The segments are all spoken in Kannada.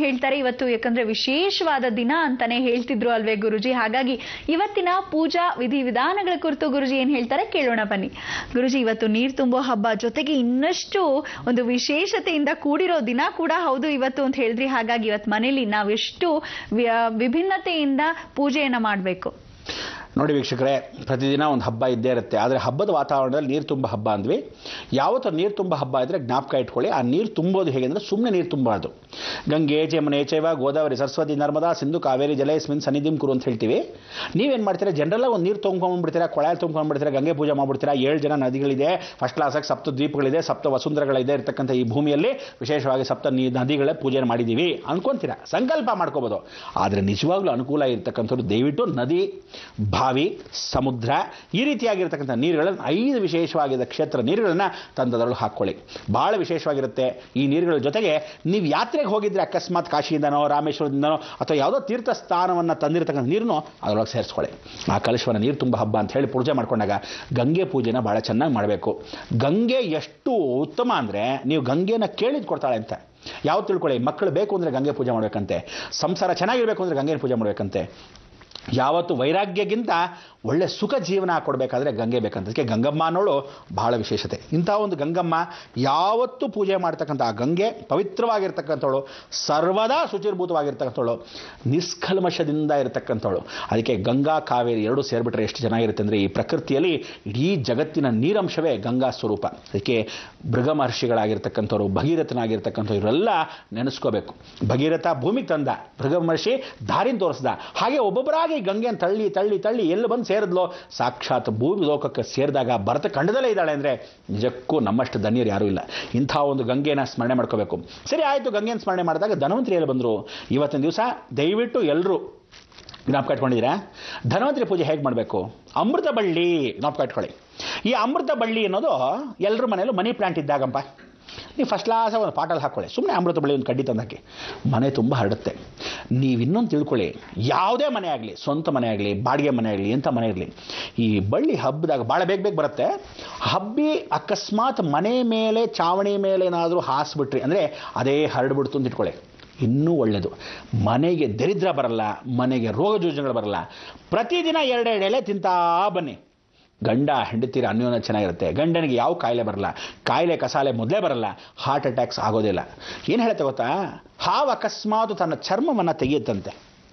ಹೇಳ್ತಾರೆ ಇವತ್ತು ಯಾಕಂದ್ರೆ ವಿಶೇಷವಾದ ದಿನ ಅಂತಾನೆ ಹೇಳ್ತಿದ್ರು ಅಲ್ವೇ ಗುರುಜಿ. ಹಾಗಾಗಿ ಇವತ್ತಿನ ಪೂಜಾ ವಿಧಿವಿಧಾನಗಳ ಕುರಿತು ಗುರುಜಿ ಏನ್ ಹೇಳ್ತಾರೆ ಕೇಳೋಣ ಬನ್ನಿ. ಗುರುಜಿ, ಇವತ್ತು ನೀರ್ ತುಂಬೋ ಹಬ್ಬ, ಜೊತೆಗೆ ಇನ್ನಷ್ಟು ಒಂದು ವಿಶೇಷತೆಯಿಂದ ಕೂಡಿರೋ ದಿನ ಕೂಡ ಹೌದು ಇವತ್ತು ಅಂತ ಹೇಳಿದ್ರಿ. ಹಾಗಾಗಿ ಇವತ್ತು ಮನೇಲಿ ನಾವೆಷ್ಟು ವಿಭಿನ್ನತೆಯಿಂದ ಪೂಜೆಯನ್ನ ಮಾಡಬೇಕು? ನೋಡಿ ವೀಕ್ಷಕರೇ, ಪ್ರತಿದಿನ ಒಂದು ಹಬ್ಬ ಇದ್ದೇ ಇರುತ್ತೆ. ಆದರೆ ಹಬ್ಬದ ವಾತಾವರಣದಲ್ಲಿ ನೀರು ತುಂಬ ಹಬ್ಬ ಅಂದ್ವಿ. ಯಾವತ್ತೂ ನೀರು ತುಂಬ ಹಬ್ಬ ಇದ್ದರೆ ಜ್ಞಾಪಕ ಇಟ್ಕೊಳ್ಳಿ, ಆ ನೀರು ತುಂಬೋದು ಹೇಗೆ ಅಂದರೆ ಸುಮ್ಮನೆ ನೀರು ತುಂಬಬಾರ್ದು. ಗಂಗೆ ಜಮುನೆ ಚೈವ ಗೋದಾವರಿ ಸರಸ್ವತಿ ನರ್ಮದಾ ಸಿಂಧು ಕಾವೇರಿ ಜಲೇಸ್ಮಿನ್ ಸನ್ನಿಧಿಂ ಕುರು ಅಂತ ಹೇಳ್ತೀವಿ. ನೀವೇನು ಮಾಡ್ತೀರಾ, ಜನರಲ್ಲ ಒಂದು ನೀರು ತೊಗೊಂಡ್ಬಿಡ್ತೀರಾ, ಕೊಳಾಯಲ್ಲಿ ತೊಗೊಂಡ್ಬಿಡ್ತೀರಾ, ಗಂಗೆ ಪೂಜೆ ಮಾಡ್ಬಿಡ್ತೀರಾ. 7 ಜನ ನದಿಗಳಿದೆ, ಫಸ್ಟ್ ಕ್ಲಾಸಾಗಿ 7 ದ್ವೀಪಗಳಿದೆ, 7 ವಸುಂಧರಗಳಿದೆ ಇರ್ತಕ್ಕಂಥ ಈ ಭೂಮಿಯಲ್ಲಿ ವಿಶೇಷವಾಗಿ 7 ನದಿಗಳ ಪೂಜೆ ಮಾಡಿದ್ದೀವಿ ಅನ್ಕೊಂತೀರಾ, ಸಂಕಲ್ಪ ಮಾಡ್ಕೋಬೋದು. ಆದರೆ ನಿಜವಾಗ್ಲೂ ಅನುಕೂಲ ಇರ್ತಕ್ಕಂಥವ್ರು ದಯವಿಟ್ಟು ನದಿ, ಬಾವಿ, ಸಮುದ್ರ ಈ ರೀತಿಯಾಗಿರ್ತಕ್ಕಂಥ ನೀರುಗಳನ್ನು 5 ವಿಶೇಷವಾಗಿದ್ದ ಕ್ಷೇತ್ರ ನೀರುಗಳನ್ನು ತಂದದರೊಳಗೆ ಹಾಕ್ಕೊಳ್ಳಿ. ಭಾಳ ವಿಶೇಷವಾಗಿರುತ್ತೆ. ಈ ನೀರುಗಳ ಜೊತೆಗೆ ನೀವು ಯಾತ್ರೆಗೆ ಹೋಗಿದ್ರೆ ಅಕಸ್ಮಾತ್ ಕಾಶಿಯಿಂದನೋ ರಾಮೇಶ್ವರದಿಂದನೋ ಅಥವಾ ಯಾವುದೋ ತೀರ್ಥ ಸ್ಥಾನವನ್ನು ತಂದಿರತಕ್ಕಂಥ ನೀರನ್ನು ಅದರೊಳಗೆ ಸೇರಿಸ್ಕೊಳ್ಳಿ. ಆ ಕಲಶವನ್ನು ನೀರು ತುಂಬ ಹಬ್ಬ ಅಂತ ಹೇಳಿ ಪೂಜೆ ಮಾಡ್ಕೊಂಡಾಗ ಗಂಗೆ ಪೂಜೆನ ಭಾಳ ಚೆನ್ನಾಗಿ ಮಾಡಬೇಕು. ಗಂಗೆ ಎಷ್ಟು ಉತ್ತಮ ಅಂದರೆ, ನೀವು ಗಂಗೆನ ಕೇಳಿದ್ ಕೊಡ್ತಾಳೆ ಅಂತ. ಯಾವ್ದು ತಿಳ್ಕೊಳ್ಳಿ, ಮಕ್ಕಳು ಬೇಕು ಅಂದರೆ ಗಂಗೆ ಪೂಜೆ ಮಾಡಬೇಕಂತೆ, ಸಂಸಾರ ಚೆನ್ನಾಗಿರಬೇಕು ಅಂದರೆ ಗಂಗೆನ ಪೂಜೆ ಮಾಡಬೇಕಂತೆ, ಯಾವತ್ತು ವೈರಾಗ್ಯಕ್ಕಿಂತ ಒಳ್ಳೆ ಸುಖ ಜೀವನ ಕೊಡಬೇಕಾದ್ರೆ ಗಂಗೆ ಬೇಕಂತ. ಅದಕ್ಕೆ ಗಂಗಮ್ಮ ಅನ್ನೋಳು ಬಹಳ ವಿಶೇಷತೆ. ಇಂಥ ಒಂದು ಗಂಗಮ್ಮ ಯಾವತ್ತೂ ಪೂಜೆ ಮಾಡ್ತಕ್ಕಂಥ ಆ ಗಂಗೆ ಪವಿತ್ರವಾಗಿರ್ತಕ್ಕಂಥವಳು, ಸರ್ವದಾ ಶುಚಿರ್ಭೂತವಾಗಿರ್ತಕ್ಕಂಥವಳು, ನಿಷ್ಕಲ್ಮಶದಿಂದ ಇರತಕ್ಕಂಥವಳು. ಅದಕ್ಕೆ ಗಂಗಾ ಕಾವೇರಿ ಎರಡೂ ಸೇರಿಬಿಟ್ರೆ ಎಷ್ಟು ಚೆನ್ನಾಗಿರುತ್ತೆ ಅಂದರೆ, ಈ ಪ್ರಕೃತಿಯಲ್ಲಿ ಇಡೀ ಜಗತ್ತಿನ ನೀರಂಶವೇ ಗಂಗಾ ಸ್ವರೂಪ. ಅದಕ್ಕೆ ಭೃಗ ಮಹರ್ಷಿಗಳಾಗಿರ್ತಕ್ಕಂಥವ್ರು, ಭಗೀರಥನಾಗಿರ್ತಕ್ಕಂಥವ್ರು ಇವರೆಲ್ಲ ನೆನೆಸ್ಕೋಬೇಕು. ಭಗೀರಥ ಭೂಮಿಗೆ ತಂದ, ಭೃಗ ಮಹರ್ಷಿ ದಾರಿನ ತೋರಿಸ್ದ. ಹಾಗೆ ಒಬ್ಬೊಬ್ಬರಾಗಿ ಗಂಗೆಯನ್ನು ತಳ್ಳಿ ತಳ್ಳಿ ತಳ್ಳಿ ಎಲ್ಲಿ ಬಂದು ಸೇರಿದ್ಲೋ, ಸಾಕ್ಷಾತ್ ಭೂಮಿ ಲೋಕಕ್ಕೆ ಸೇರಿದಾಗ ಭರತ ಖಂಡದಲ್ಲೇ ಇದ್ದಾಳೆ ಅಂದರೆ ನಿಜಕ್ಕೂ ನಮ್ಮಷ್ಟು ಧನ್ಯರು ಯಾರೂ ಇಲ್ಲ. ಇಂಥ ಒಂದು ಗಂಗೆನ ಸ್ಮರಣೆ ಮಾಡ್ಕೋಬೇಕು. ಸರಿ ಆಯಿತು, ಗಂಗೆನ ಸ್ಮರಣೆ ಮಾಡಿದಾಗ ಧನ್ವಂತರಿ ಎಲ್ಲಿ ಬಂದರು? ಇವತ್ತಿನ ದಿವಸ ದಯವಿಟ್ಟು ಎಲ್ಲರೂ ಜ್ಞಾಪಕ ಇಟ್ಕೊಂಡಿದ್ದೀರಾ? ಧನ್ವಂತರಿ ಪೂಜೆ ಹೇಗೆ ಮಾಡಬೇಕು? ಅಮೃತ ಬಳ್ಳಿ ಜ್ಞಾಪಕ ಇಟ್ಕೊಳ್ಳಿ. ಈ ಅಮೃತ ಬಳ್ಳಿ ಅನ್ನೋದು ಎಲ್ಲರ ಮನೆಯಲ್ಲೂ ಮನಿ ಪ್ಲಾಂಟ್ ಇದ್ದಾಗಂಪ. ನೀವು ಫಸ್ಟ್ ಕ್ಲಾಸ ಒಂದು ಪಾಟಲ್ಲಿ ಹಾಕ್ಕೊಳ್ಳಿ, ಸುಮ್ಮನೆ ಅಮೃತ ಬಳ್ಳಿ ಒಂದು ಕಡ್ಡಿ ತಂದಾಕಿ, ಮನೆ ತುಂಬ ಹರಡುತ್ತೆ. ನೀವು ಇನ್ನೊಂದು ತಿಳ್ಕೊಳ್ಳಿ, ಯಾವುದೇ ಮನೆ ಆಗಲಿ, ಸ್ವಂತ ಮನೆ ಆಗಲಿ, ಬಾಡಿಗೆ ಮನೆ ಆಗಲಿ, ಎಂಥ ಮನೆ ಇರಲಿ, ಈ ಬಳ್ಳಿ ಹಬ್ಬದಾಗ ಭಾಳ ಬೇಗ ಬರುತ್ತೆ. ಹಬ್ಬಿ ಅಕಸ್ಮಾತ್ ಮನೆ ಮೇಲೆ ಚಾವಣಿ ಮೇಲೆ ಏನಾದರೂ ಹಾಸ್ಬಿಟ್ರಿ ಅಂದರೆ ಅದೇ ಹರಡ್ಬಿಡ್ತು ಅಂತ ಇಟ್ಕೊಳ್ಳಿ, ಇನ್ನೂ ಒಳ್ಳೆಯದು. ಮನೆಗೆ ದರಿದ್ರ ಬರಲ್ಲ, ಮನೆಗೆ ರೋಗ ಜೋಜನೆಗಳು ಬರಲ್ಲ. ಪ್ರತಿದಿನ 2 ಎಲೆ ತಿಂತಾ ಬನ್ನಿ. ಗಂಡ ಹೆಂಡತಿರ ಅನ್ಯೋನ್ಯ ಚೆನ್ನಾಗಿರುತ್ತೆ. ಗಂಡನಿಗೆ ಯಾವ ಕಾಯಿಲೆ ಬರಲ್ಲ, ಕಾಯಿಲೆ ಕಸಾಲೆ ಮೊದಲೇ ಬರಲ್ಲ, ಹಾರ್ಟ್ ಅಟ್ಯಾಕ್ಸ್ ಆಗೋದಿಲ್ಲ. ಏನು ಹೇಳುತ್ತೆ ಗೊತ್ತಾ? ಹಾವು ಅಕಸ್ಮಾತ್ ತನ್ನ ಚರ್ಮವನ್ನು ತೆಗೆಯುತ್ತಂತೆ,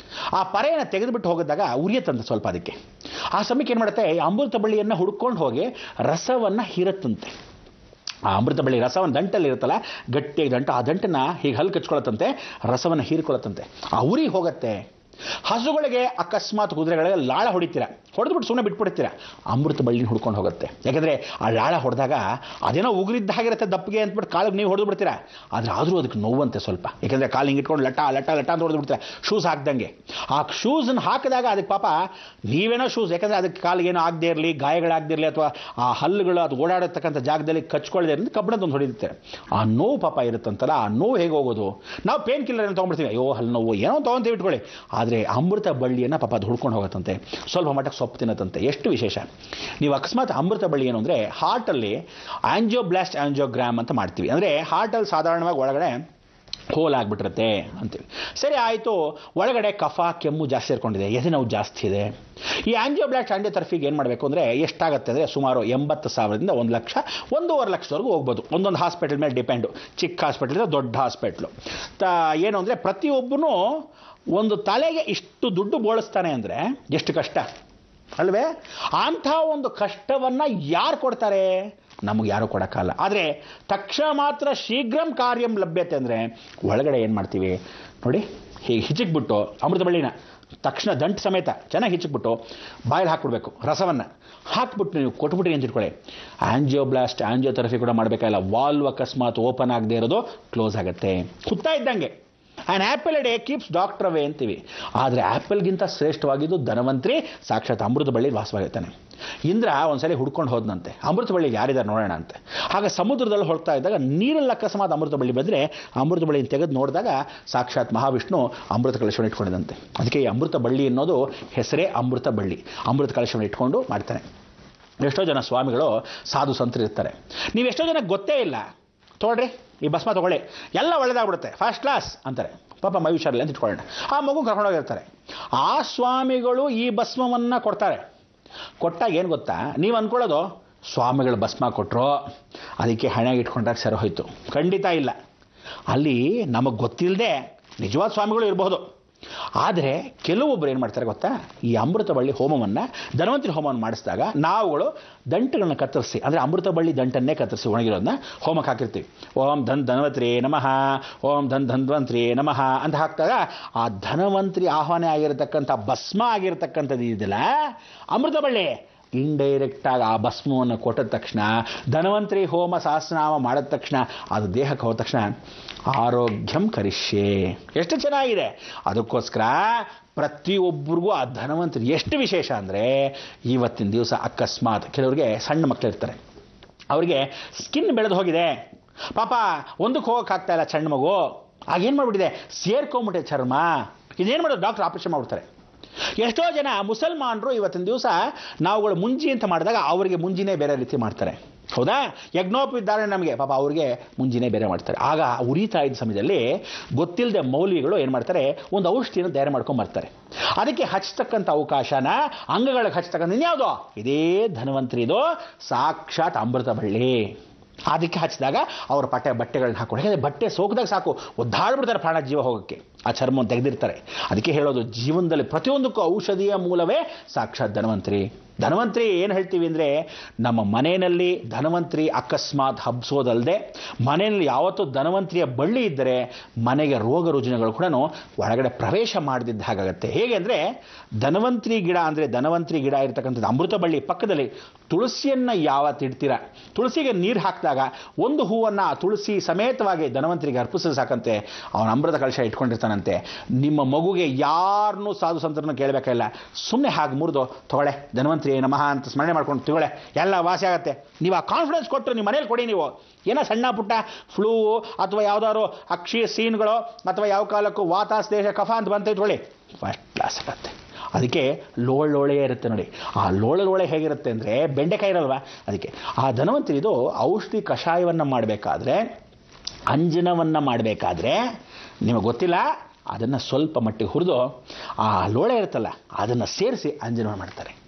ಆ ಪರೆಯನ್ನು ತೆಗೆದುಬಿಟ್ಟು ಹೋಗಿದ್ದಾಗ ಉರಿಯತ್ತಂತೆ ಸ್ವಲ್ಪ. ಅದಕ್ಕೆ ಆ ಸಮಯಕ್ಕೆ ಏನು ಮಾಡುತ್ತೆ, ಅಮೃತ ಬಳ್ಳಿಯನ್ನು ಹುಡ್ಕೊಂಡು ಹೋಗಿ ರಸವನ್ನು ಹೀರತ್ತಂತೆ. ಆ ಅಮೃತ ಬಳ್ಳಿ ರಸವನ್ನು ದಂಟಲ್ಲಿ ಇರುತ್ತಲ್ಲ, ಗಟ್ಟಿಯಾಗಿ ದಂಟು, ಆ ದಂಟನ್ನು ಹೀಗೆ ಹಲ್ಲು ಕಚ್ಕೊಳತ್ತಂತೆ, ರಸವನ್ನು ಹೀರ್ಕೊಳತ್ತಂತೆ. ಆ ಉರಿ ಹೋಗುತ್ತೆ. ಹಸುಗಳಿಗೆ ಅಕಸ್ಮಾತ್ ಕುದುರೆಗಳಿಗೆ ಲಾಳ ಹೊಡಿತೀರ, ಹೊಡೆದ್ಬಿಟ್ಟು ಸುಮ್ಮನೆ ಬಿಟ್ಬಿಡ್ತೀರ, ಅಮೃತ ಬಳ್ಳಿನ ಹುಡ್ಕೊಂಡು ಹೋಗುತ್ತೆ. ಯಾಕೆಂದರೆ ಆ ಲಾಳ ಹೊಡೆದಾಗ ಅದೇನೋ ಉಗುರಿದ್ದಾಗಿರುತ್ತೆ ದಪ್ಪಿಗೆ ಅಂದ್ಬಿಟ್ಟು ಕಾಲಿಗೆ ನೀವು ಹೊಡೆದು ಬಿಡ್ತೀರಾ. ಆದರೆ ಆದರೂ ಅದಕ್ಕೆ ನೋವಂತೆ ಸ್ವಲ್ಪ, ಯಾಕೆಂದರೆ ಕಾಲು ಹಿಂಗೆ ಇಟ್ಕೊಂಡು ಲಟ ಲಟ ಲಟ ಅಂತ ಹೊಡೆದು ಬಿಡ್ತೀರ ಶೂಸ್ ಹಾಕ್ದಂಗೆ. ಆ ಶೂಸನ್ನು ಹಾಕಿದಾಗ ಅದಕ್ಕೆ ಪಾಪ ನೀವೇನೋ ಶೂಸ್, ಯಾಕೆಂದರೆ ಅದಕ್ಕೆ ಕಾಲಿಗೇನೋ ಆಗದೆ ಇರಲಿ, ಗಾಯಗಳಾಗದೇ ಇರಲಿ, ಅಥವಾ ಆ ಹಲ್ಲುಗಳು ಅದು ಓಡಾಡತಕ್ಕಂಥ ಜಾಗದಲ್ಲಿ ಕಚ್ಕೊಳ್ಳದೆ ಇருந்து ಕಬ್ಬಣದೊಂದು ಹೊಡಿರುತ್ತೆ. ಆ ನೋವು ಪಾಪ ಇರುತ್ತಂತಲ್ಲ, ಆ ನೋವು ಹೇಗೆ ಹೋಗೋದು? ನಾವು ಪೇನ್ ಕಿಲ್ಲರ್ ಏನು ತೊಗೊಂಡ್ಬಿಡ್ತೀವಿ, ಅಯ್ಯೋ ಹಲ್ಲು ನೋವು ಏನೋ ತೊಗೊಂತೀವಿ ಇಟ್ಕೊಳ್ಳಿ. ಆದರೆ ಅಮೃತ ಬಳ್ಳಿಯನ್ನು ಪಾಪ ಅದು ಹುಡ್ಕೊಂಡು ಹೋಗುತ್ತಂತೆ, ಸ್ವಲ್ಪ ಮಟ್ಟಕ್ಕೆ ಸೊಪ್ಪು ತಿನ್ನತ್ತಂತೆ. ಎಷ್ಟು ವಿಶೇಷ! ನೀವು ಅಕಸ್ಮಾತ್ ಅಮೃತ ಬಳ್ಳಿ ಏನು ಅಂದರೆ, ಹಾರ್ಟಲ್ಲಿ ಆಂಜಿಯೋಬ್ಲಾಸ್ಟ್ ಆಂಜಿಯೋಗ್ರಾಮ್ ಅಂತ ಮಾಡ್ತೀವಿ. ಅಂದರೆ ಹಾರ್ಟಲ್ಲಿ ಸಾಧಾರಣವಾಗಿ ಒಳಗಡೆ ಹೋಲ್ ಆಗಿಬಿಟ್ಟಿರುತ್ತೆ ಅಂತೀವಿ. ಸರಿ ಆಯಿತು, ಒಳಗಡೆ ಕಫ ಕೆಮ್ಮು ಜಾಸ್ತಿ ಸೇರ್ಕೊಂಡಿದೆ, ಎದೆ ನೋವು ಜಾಸ್ತಿ ಇದೆ. ಈ ಆಂಜಿಯೋಬ್ಲಾಸ್ಟ್ ಆಂಜಿಯೋಥೆರಪಿಗೆ ಏನು ಮಾಡಬೇಕು ಅಂದರೆ, ಎಷ್ಟಾಗುತ್ತೆ ಅಂದರೆ ಸುಮಾರು 80,000ದಿಂದ 1 ಲಕ್ಷ 1.5 ಲಕ್ಷದವರೆಗೂ ಹೋಗ್ಬೋದು. ಒಂದೊಂದು ಹಾಸ್ಪಿಟಲ್ ಮೇಲೆ ಡಿಪೆಂಡು. ಚಿಕ್ಕ ಹಾಸ್ಪಿಟಲ್, ದೊಡ್ಡ ಹಾಸ್ಪಿಟ್ಲು. ಏನು ಅಂದರೆ ಪ್ರತಿಯೊಬ್ಬನೂ ಒಂದು ತಲೆಗೆ ಇಷ್ಟು ದುಡ್ಡು ಬೋಳಿಸ್ತಾನೆ ಅಂದರೆ ಎಷ್ಟು ಕಷ್ಟ ಅಲ್ವೇ? ಅಂಥ ಒಂದು ಕಷ್ಟವನ್ನು ಯಾರು ಕೊಡ್ತಾರೆ? ನಮಗೆ ಯಾರೂ ಕೊಡೋಕ್ಕಲ್ಲ. ಆದರೆ ತಕ್ಷಣ ಮಾತ್ರ ಶೀಘ್ರಂ ಕಾರ್ಯಂ ಲಭ್ಯತೆ ಅಂದರೆ ಒಳಗಡೆ ಏನು ಮಾಡ್ತೀವಿ ನೋಡಿ, ಹೀಗೆ ಹಿಚ್ಚಿಕ್ಬಿಟ್ಟು ಅಮೃತ ಬಳ್ಳಿನ ತಕ್ಷಣ ದಂಟು ಸಮೇತ ಚೆನ್ನಾಗಿ ಹಿಚ್ಚಿಕ್ಬಿಟ್ಟು ಬಾಯಲ್ಲಿ ಹಾಕ್ಬಿಡ್ಬೇಕು. ರಸವನ್ನು ಹಾಕ್ಬಿಟ್ಟು ನೀವು ಕೊಟ್ಬಿಟ್ರಿ ಅಂತ ಇಟ್ಕೊಳ್ಳಿ, ಆಂಜಿಯೋಬ್ಲಾಸ್ಟ್ ಆಂಜಿಯೋಥೆರಪಿ ಕೂಡ ಮಾಡಬೇಕಾಗಿಲ್ಲ. ವಾಲ್ವ್ ಅಕಸ್ಮಾತ್ ಓಪನ್ ಆಗದೆ ಇರೋದು ಕ್ಲೋಸ್ ಆಗುತ್ತೆ. ಹುತ್ತಾ ಇದ್ದಂಗೆ an apple a day keeps doctor away ಅಂತೀವಿ. ಆದರೆ ಆ್ಯಪಲ್ಗಿಂತ ಶ್ರೇಷ್ಠವಾಗಿದ್ದು ಧನವಂತರಿ ಸಾಕ್ಷಾತ್ ಅಮೃತ ಬಳ್ಳಿ ವಾಸವಾಗಿರ್ತಾನೆ. ಇಂದ್ರ ಒಂದ್ಸಲಿ ಹುಡ್ಕೊಂಡು ಹೋದನಂತೆ, ಅಮೃತ ಬಳ್ಳಿ ಯಾರಿದ್ದಾರೆ ನೋಡೋಣ ಅಂತೆ. ಆಗ ಸಮುದ್ರದಲ್ಲಿ ಹೊರಡ್ತಾ ಇದ್ದಾಗ ನೀರಲ್ಲಿ ಅಕಸ್ಮಾತ್ ಅಮೃತ ಬಳ್ಳಿ ಬಂದರೆ ಅಮೃತ ಬಳ್ಳಿನ ತೆಗೆದು ನೋಡಿದಾಗ ಸಾಕ್ಷಾತ್ ಮಹಾವಿಷ್ಣು ಅಮೃತ ಕಲಶವನ್ನು ಇಟ್ಕೊಂಡಿದ್ದಂತೆ. ಅದಕ್ಕೆ ಈ ಅಮೃತ ಬಳ್ಳಿ ಅನ್ನೋದು ಹೆಸರೇ ಅಮೃತ ಬಳ್ಳಿ. ಅಮೃತ ಕಲಶವನ್ನು ಇಟ್ಕೊಂಡು ಮಾಡ್ತಾನೆ. ಎಷ್ಟೋ ಜನ ಸ್ವಾಮಿಗಳು ಸಾಧು ಸಂತರು ಇರ್ತಾರೆ, ನೀವು ಎಷ್ಟೋ ಜನಕ್ಕೆ ಗೊತ್ತೇ ಇಲ್ಲ. ತೊಗೊಳ್ರಿ ಈ ಭಸ್ಮ ತೊಗೊಳ್ಳಿ, ಎಲ್ಲ ಒಳ್ಳೆದಾಗ್ಬಿಡುತ್ತೆ, ಫಸ್ಟ್ ಕ್ಲಾಸ್ ಅಂತಾರೆ. ಪಾಪ ಮೈ ಹುಷಾರಿಲ್ಲ ಅಂತ ಇಟ್ಕೊಳ್ಳೋಣ, ಆ ಮಗು ಕರ್ಕೊಂಡೋಗಿರ್ತಾರೆ. ಆ ಸ್ವಾಮಿಗಳು ಈ ಭಸ್ಮವನ್ನು ಕೊಡ್ತಾರೆ. ಕೊಟ್ಟಾಗ ಏನು ಗೊತ್ತಾ, ನೀವು ಅಂದ್ಕೊಳ್ಳೋದು ಸ್ವಾಮಿಗಳು ಭಸ್ಮ ಕೊಟ್ಟರು ಅದಕ್ಕೆ ಹಣೆಗೆ ಇಟ್ಕೊಂಡಾಗ ಸರಿ ಹೋಯ್ತು. ಖಂಡಿತ ಇಲ್ಲ. ಅಲ್ಲಿ ನಮಗೆ ಗೊತ್ತಿಲ್ಲದೆ ನಿಜವಾದ ಸ್ವಾಮಿಗಳು ಇರಬಹುದು. ಆದರೆ ಕೆಲವೊಬ್ಬರು ಏನು ಮಾಡ್ತಾರೆ ಗೊತ್ತಾ, ಈ ಅಮೃತ ಬಳ್ಳಿ ಹೋಮವನ್ನು, ಧನ್ವಂತರಿ ಹೋಮವನ್ನು ಮಾಡಿಸಿದಾಗ ನಾವುಗಳು ದಂಟುಗಳನ್ನ ಕತ್ತರಿಸಿ, ಅಂದರೆ ಅಮೃತ ಬಳ್ಳಿ ದಂಟನ್ನೇ ಕತ್ತರಿಸಿ ಒಣಗಿರೋದನ್ನ ಹೋಮಕ್ಕೆ ಹಾಕಿರ್ತೀವಿ. ಓಂ ಧನ್ವಂತರಿ ನಮಃ, ಓಂ ಧನ್ವಂತರಿ ನಮಃ ಅಂತ ಹಾಕಿದಾಗ ಆ ಧನ್ವಂತರಿ ಆಹ್ವಾನ ಆಗಿರತಕ್ಕಂಥ ಭಸ್ಮ ಆಗಿರತಕ್ಕಂಥದ್ದು ಇದೆಯಲ್ಲ ಅಮೃತ ಬಳ್ಳಿ, ಇಂಡೈರೆಕ್ಟಾಗಿ ಆ ಭಸ್ಮವನ್ನು ಕೊಟ್ಟ ತಕ್ಷಣ, ಧನ್ವಂತರಿ ಹೋಮ ಸಹಸ್ರನಾಮ ಮಾಡಿದ ತಕ್ಷಣ, ಅದು ದೇಹಕ್ಕೆ ಹೋದ ತಕ್ಷಣ ಆರೋಗ್ಯಂ ಕರಿಷ್ಯೆ. ಎಷ್ಟು ಚೆನ್ನಾಗಿದೆ. ಅದಕ್ಕೋಸ್ಕರ ಪ್ರತಿಯೊಬ್ಬರಿಗೂ ಆ ಧನ್ವಂತರಿ ಎಷ್ಟು ವಿಶೇಷ ಅಂದರೆ, ಇವತ್ತಿನ ದಿವಸ ಅಕಸ್ಮಾತ್ ಕೆಲವರಿಗೆ ಸಣ್ಣ ಮಕ್ಕಳಿರ್ತಾರೆ, ಅವರಿಗೆ ಸ್ಕಿನ್ ಬೆಳೆದು ಹೋಗಿದೆ, ಪಾಪ ಒಂದಕ್ಕೆ ಹೋಗೋಕ್ಕಾಗ್ತಾ ಇಲ್ಲ ಸಣ್ಣ ಮಗು, ಆಗೇನು ಮಾಡಿಬಿಟ್ಟಿದೆ, ಸೇರ್ಕೊಂಬಿಟ್ಟೆ ಚರ್ಮ, ಇದೇನು ಮಾಡೋದು, ಡಾಕ್ಟರ್ ಆಪರೇಷನ್ ಮಾಡ್ಬಿಡ್ತಾರೆ. ಎಷ್ಟೋ ಜನ ಮುಸಲ್ಮಾನರು ಇವತ್ತಿನ ದಿವಸ ನಾವುಗಳು ಮುಂಜಿ ಅಂತ ಮಾಡಿದಾಗ ಅವರಿಗೆ ಮುಂಜಿನೇ ಬೇರೆ ರೀತಿ ಮಾಡ್ತಾರೆ. ಹೌದಾ, ಯಜ್ಞೋಪವಿಧಾರಣೆ ನಮಗೆ, ಪಾಪ ಅವ್ರಿಗೆ ಮುಂಜಿನೇ ಬೇರೆ ಮಾಡ್ತಾರೆ. ಆಗ ಉರಿತಾ ಇದ್ದ ಸಮಯದಲ್ಲಿ ಗೊತ್ತಿಲ್ಲದೆ ಮೌಲ್ವಿಗಳು ಏನು ಮಾಡ್ತಾರೆ, ಒಂದು ಔಷಧಿಯನ್ನು ತಯಾರು ಮಾಡ್ಕೊಂಡು ಬರ್ತಾರೆ. ಅದಕ್ಕೆ ಹಚ್ಚತಕ್ಕಂಥ ಅವಕಾಶನ ಅಂಗಗಳಿಗೆ ಹಚ್ಚತಕ್ಕಂಥ ಇನ್ಯಾವುದೋ, ಇದೇ ಧನ್ವಂತರಿದು ಸಾಕ್ಷಾತ್ ಅಮೃತ ಬಳ್ಳಿ. ಅದಕ್ಕೆ ಹಚ್ಚಿದಾಗ ಅವರ ಬಟ್ಟೆಗಳನ್ನ ಹಾಕೊಂಡು, ಯಾಕಂದರೆ ಬಟ್ಟೆ ಸೋಕಿದಾಗ ಸಾಕು ಒದ್ದಾಡ್ಬಿಡ್ತಾರೆ ಪ್ರಾಣ ಜೀವ ಹೋಗೋಕ್ಕೆ, ಆ ಚರ್ಮವನ್ನು ತೆಗೆದಿರ್ತಾರೆ. ಅದಕ್ಕೆ ಹೇಳೋದು, ಜೀವನದಲ್ಲಿ ಪ್ರತಿಯೊಂದಕ್ಕೂ ಔಷಧಿಯ ಮೂಲವೇ ಸಾಕ್ಷಾತ್ ಧನ್ವಂತರಿ. ಧನ್ವಂತರಿ ಏನು ಹೇಳ್ತೀವಿ ಅಂದರೆ, ನಮ್ಮ ಮನೆಯಲ್ಲಿ ಧನ್ವಂತರಿ ಅಕಸ್ಮಾತ್ ಹಬ್ಸೋದಲ್ಲದೆ, ಮನೆಯಲ್ಲಿ ಯಾವತ್ತೂ ಧನ್ವಂತರಿಯ ಬಳ್ಳಿ ಇದ್ದರೆ ಮನೆಗೆ ರೋಗ ರುಜಿನಗಳು ಕೂಡ ಒಳಗಡೆ ಪ್ರವೇಶ ಮಾಡದಿದ್ದ ಹಾಗಾಗುತ್ತೆ. ಹೇಗೆ ಅಂದರೆ, ಧನ್ವಂತರಿ ಗಿಡ ಅಂದರೆ ಧನ್ವಂತರಿ ಗಿಡ ಇರತಕ್ಕಂಥದ್ದು ಅಮೃತ ಬಳ್ಳಿ ಪಕ್ಕದಲ್ಲಿ ತುಳಸಿಯನ್ನು ಯಾವತ್ತು ಇಡ್ತೀರ, ತುಳಸಿಗೆ ನೀರು ಹಾಕಿದಾಗ ಒಂದು ಹೂವನ್ನು ತುಳಸಿ ಸಮೇತವಾಗಿ ಧನ್ವಂತರಿಗೆ ಅರ್ಪಿಸಿದ ಸಾಕಂತೆ ಅವನ ಅಮೃತ ಕಲಶ ಇಟ್ಕೊಂಡಿರ್ತಾನಂತೆ. ನಿಮ್ಮ ಮಗುಗೆ ಯಾರನ್ನೂ ಸಾಧು ಸಂತರನ್ನು ಕೇಳಬೇಕಾಗಿಲ್ಲ, ಸುಮ್ಮನೆ ಹಾಗೆ ಮುರಿದು ತಗೊಳ್ಳೆ ಧನ್ವಂತರಿ ನಮಃ ಅಂತ ಸ್ಮರಣೆ ಮಾಡ್ಕೊಂಡು ತಗೊಳ್ಳೆ, ಎಲ್ಲ ವಾಸಿ ಆಗುತ್ತೆ. ನೀವು ಆ ಕಾನ್ಫಿಡೆನ್ಸ್ ಕೊಟ್ಟು ನಿಮ್ಮ ಮನೇಲಿ ಕೊಡಿ. ನೀವು ಏನೋ ಸಣ್ಣ ಪುಟ್ಟ ಫ್ಲೂ ಅಥವಾ ಯಾವುದಾದ್ರು ಅಕ್ಷೀಯ ಸೀನ್ಗಳು ಅಥವಾ ಯಾವ ಕಾಲಕ್ಕೂ ವಾತಾಸ್ ದೇಶ ಕಫ ಅಂತ ಬಂತ ಇಟ್ಕೊಳ್ಳಿ, ಫಸ್ಟ್ ಕ್ಲಾಸ್ ಆಗುತ್ತೆ. ಅದಕ್ಕೆ ಲೋಳೆ ಇರುತ್ತೆ ನೋಡಿ, ಆ ಲೋಳೆ ಹೇಗಿರುತ್ತೆ ಅಂದರೆ ಬೆಂಡೆಕಾಯಿ ಇರಲ್ವ, ಅದಕ್ಕೆ ಆ ಧನ್ವಂತರಿದು ಔಷಧಿ ಕಷಾಯವನ್ನು ಮಾಡಬೇಕಾದ್ರೆ, ಅಂಜನವನ್ನು ಮಾಡಬೇಕಾದ್ರೆ ನಿಮಗೆ ಗೊತ್ತಿಲ್ಲ, ಅದನ್ನು ಸ್ವಲ್ಪ ಮಟ್ಟಿಗೆ ಹುರಿದು ಆ ಲೋಳೆ ಇರುತ್ತಲ್ಲ ಅದನ್ನು ಸೇರಿಸಿ ಅಂಜನ ಮಾಡ್ತಾರೆ.